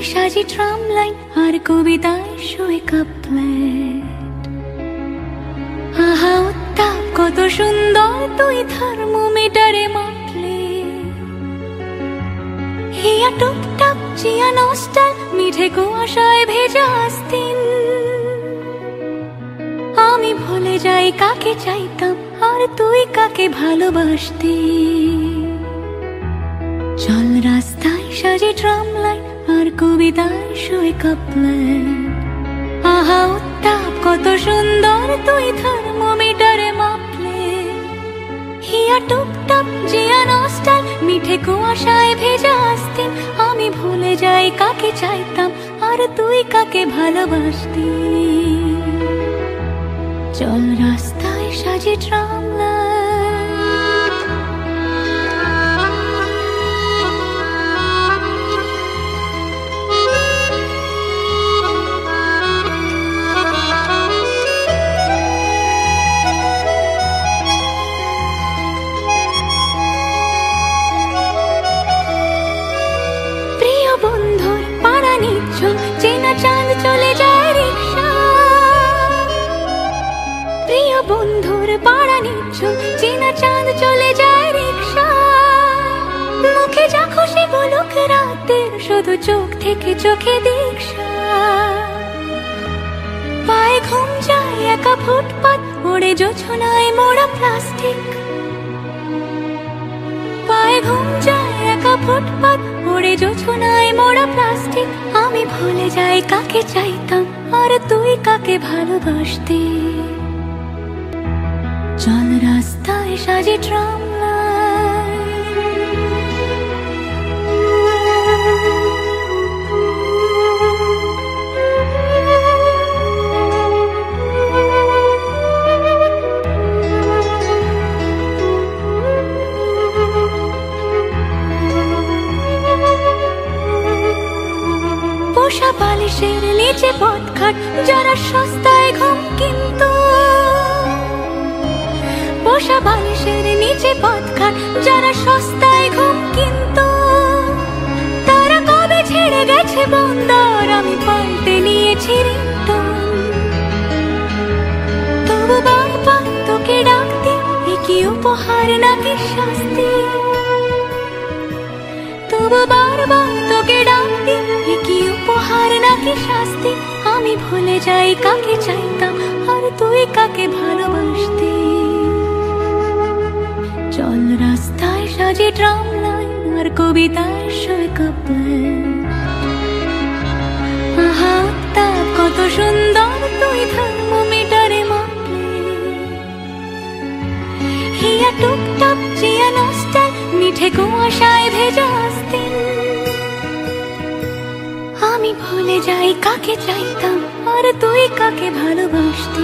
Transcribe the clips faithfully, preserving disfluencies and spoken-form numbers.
সাজি tram line আর কবিতায় শোয়ে couplet. আহা উত্তাপ কত সুন্দর তুই থার্মোমিটারে মাপলে। হিয়া টুপটাপ চিয়া নস্টাল মিঠে কুয়াশায় ভেজা আস্তিন। আমি ভুলে যাই কাকে চাইতাম আর তুই কাকে ভালোবাসতি। চল রাস্তায় সাজে ট্রাম লাইন আর কবিতায় শোয়ে কাপলেট। আহা উত্তাপ কত সুন্দর তুই থার্মোমিটারে মাপলে। হিয়া টুপটাপ জিয়া নস্টাল মিঠে কুয়াশায় ভেজা আস্তিন। আমি ভুলে যাই কাকে চাইতাম আর তুই কাকে ভালোবাসতি। চল রাস্তায় সাজে ট্রাম লাইন। প্রিয় বন্ধুর পাড়া নিচ্ছল চেনা চাঁদ চলে যায় রিক্সা। প্রিয় বন্ধুর পাড়া নিচ্ছল চেনা চাঁদ চলে যায় রিক্সা। মুখে যা খুশি বলুক রাতের শুধু চোখ থেকে চোখে দীক্ষা। পায়ে ঘুম যায় একা ফুটপাত ওড়ে জোছনায় মোড়া প্লাস্টিক। পায়ে ঘুম যায় একা ফুটপাত ওড়ে জোছনায় মোড়া প্লাস্টিক। আমি ভুলে যাই কাকে চাইতাম আর তুই কাকে ভালোবাসতি। চল রাস্তায় সাজে ট্রাম লাইন। পোষা বালিশের নিচে পথঘাট যারা সস্তায় ঘুম কিন্তু। পোষা বালিশের নিচে পথঘাট যারা সস্তায় ঘুম কিন্তু। তারা কবে ছেড়ে গেছে বন্দর আমি পাল্টে নিয়েছি রিংটোন। তবু বারবার তোকে ডাকতে এ কি উপহার নাকি শাস্তি। তবু বারবার তোকে ডাকতে এ কি উপহার নাকি শাস্তি। আমি ভুলে যাই কাকে চাইতাম আর তুই কাকে ভালোবাসতি। চল রাস্তায় সাজে ট্রাম লাইন আর কবিতায় শোয়ে কাপলেট। আহা উত্তাপ কত সুন্দর তুই থার্মোমিটারে মাপলে। হিয়া টুপটাপ চিয়া নস্টাল মিঠে কুয়াশায় ভেজা আস্তিন। আমি ভুলে যাই কাকে চাইতাম আর তুই কাকে ভালোবাসতি।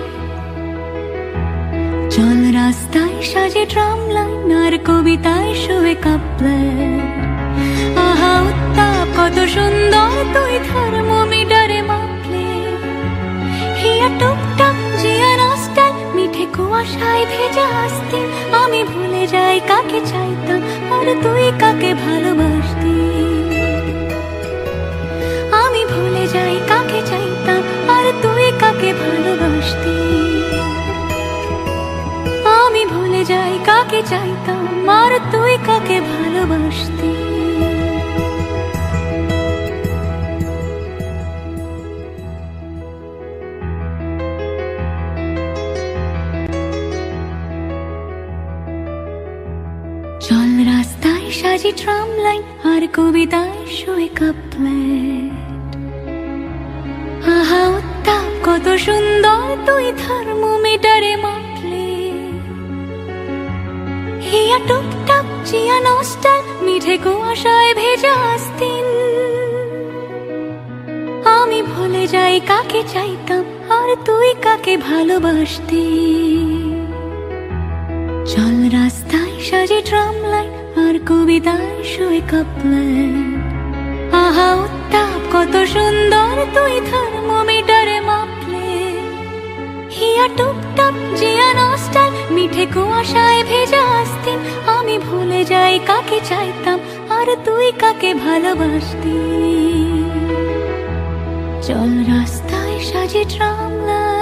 চল রাস্তায় সাজে ট্রাম লাইন আর কবিতায় শোয়ে কাপলেট। আহা উত্তাপ কত সুন্দর তুই থার্মোমিটারে মাপলে। হিয়া টুপটাপ জিয়া নস্টাল মিঠে কুয়াশায় ভেজা আস্তিন। আমি ভুলে যাই কাকে চাইতাম আর তুই কাকে ভালোবাসতি। আমি ভুলে যাই কাকে চাইতাম আর তুই কাকে ভালোবাসতি। আমি ভুলে যাই কাকে চাইতাম আর তুই কাকে ভালোবাসতি। চল রাস্তায় সাজি ট্রাম লাইন আর কবিতায় শোয়ে কাপলেট। আহা উত্তাপ কত সুন্দর তুই থার্মোমিটারে মাপলে। হিয়া টুপটাপ চিয়া নস্টাল মিঠে কুয়াশায় ভেজা আস্তিন। আমি ভুলে যাই কাকে চাইতাম আর তুই কাকে ভালোবাসতি। চল রাস্তায় সাজে ট্রাম লাইন আর কবিতায় শোয়ে কাপলেট। আহা উত্তাপ কত সুন্দর তুই থার্মোমিটারে মাপলে। হিয়া টুপটাপ জিয়া নস্টাল মিঠে কুয়াশায় ভেজা আস্তিন। আমি ভুলে যাই কাকে চাইতাম আর তুই কাকে ভালোবাসতি। চল রাস্তায় সাজে ট্রাম লাইট।